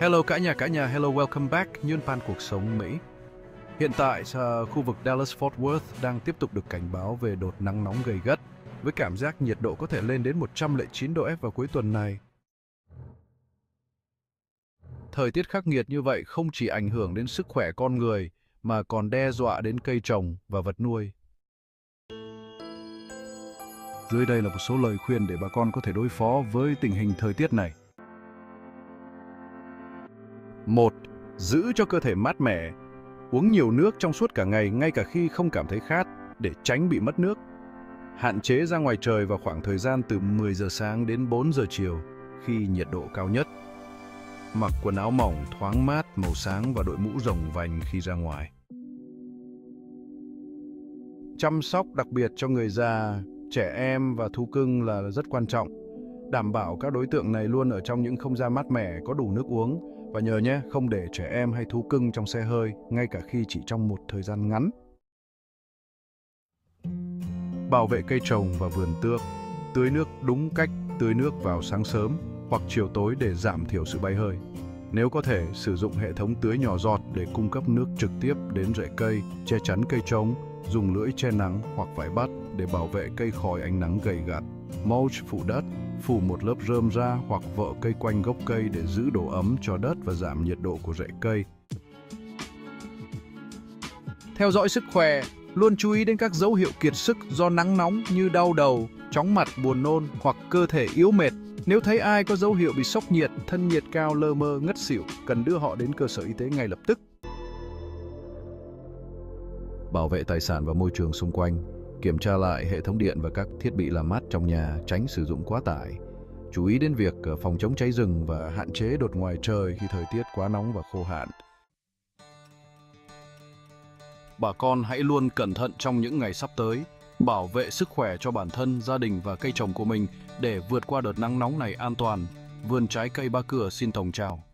Hello cả nhà, hello welcome back Nhơn Pan cuộc sống Mỹ. Hiện tại khu vực Dallas-Fort Worth đang tiếp tục được cảnh báo về đợt nắng nóng gay gắt, với cảm giác nhiệt độ có thể lên đến 109 độ F vào cuối tuần này. Thời tiết khắc nghiệt như vậy không chỉ ảnh hưởng đến sức khỏe con người, mà còn đe dọa đến cây trồng và vật nuôi. Dưới đây là một số lời khuyên để bà con có thể đối phó với tình hình thời tiết này. 1. Giữ cho cơ thể mát mẻ. Uống nhiều nước trong suốt cả ngày ngay cả khi không cảm thấy khát để tránh bị mất nước. Hạn chế ra ngoài trời vào khoảng thời gian từ 10 giờ sáng đến 4 giờ chiều khi nhiệt độ cao nhất. Mặc quần áo mỏng, thoáng mát, màu sáng và đội mũ rồng vành khi ra ngoài. Chăm sóc đặc biệt cho người già, trẻ em và thú cưng là rất quan trọng. Đảm bảo các đối tượng này luôn ở trong những không gian mát mẻ, có đủ nước uống. Và nhớ nhé, không để trẻ em hay thú cưng trong xe hơi, ngay cả khi chỉ trong một thời gian ngắn. Bảo vệ cây trồng và vườn tược. Tưới nước đúng cách, tưới nước vào sáng sớm hoặc chiều tối để giảm thiểu sự bay hơi. Nếu có thể, sử dụng hệ thống tưới nhỏ giọt để cung cấp nước trực tiếp đến rễ cây, che chắn cây trồng, dùng lưỡi che nắng hoặc vải bắt để bảo vệ cây khỏi ánh nắng gay gắt. Mulch phủ đất, phủ một lớp rơm ra hoặc vợ cây quanh gốc cây để giữ độ ấm cho đất và giảm nhiệt độ của rễ cây. Theo dõi sức khỏe, luôn chú ý đến các dấu hiệu kiệt sức do nắng nóng như đau đầu, chóng mặt, buồn nôn hoặc cơ thể yếu mệt. Nếu thấy ai có dấu hiệu bị sốc nhiệt, thân nhiệt cao, lơ mơ, ngất xỉu, cần đưa họ đến cơ sở y tế ngay lập tức. Bảo vệ tài sản và môi trường xung quanh. Kiểm tra lại hệ thống điện và các thiết bị làm mát trong nhà, tránh sử dụng quá tải. Chú ý đến việc phòng chống cháy rừng và hạn chế đột ngoài trời khi thời tiết quá nóng và khô hạn. Bà con hãy luôn cẩn thận trong những ngày sắp tới, bảo vệ sức khỏe cho bản thân, gia đình và cây trồng của mình để vượt qua đợt nắng nóng này an toàn. Vườn trái cây Ba Cửa xin thồng chào.